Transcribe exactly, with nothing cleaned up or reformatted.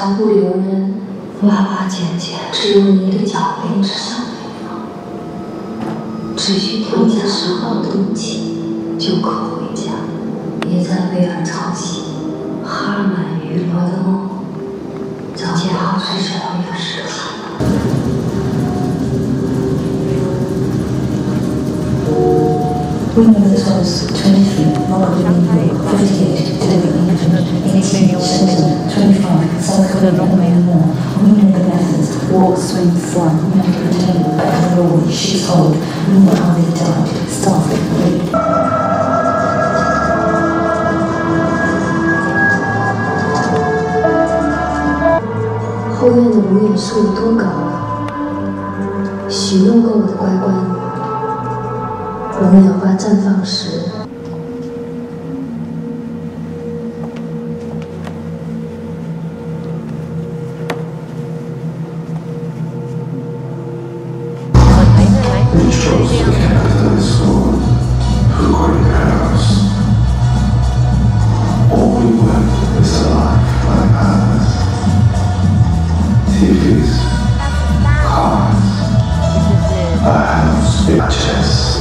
脚步里的人，挖挖捡捡，只有你的脚背上。只需停下时候的怒气，就可回家。也在贝尔潮汐，哈满娱乐的梦，早见好是什么的事情。 Women's House twenty-three, Marketing fifty-eight, Daily Infant, eighteen, Shenzhen, twenty-five, South Korea, and more. Women the methods, walk, swing, fly, men pretend, better roll, she's hold, women are they died, staff, read. 后院的龙眼树有多高啊？许诺过我的乖乖女。龙眼花绽放时， T Vs, cars, a house, pictures.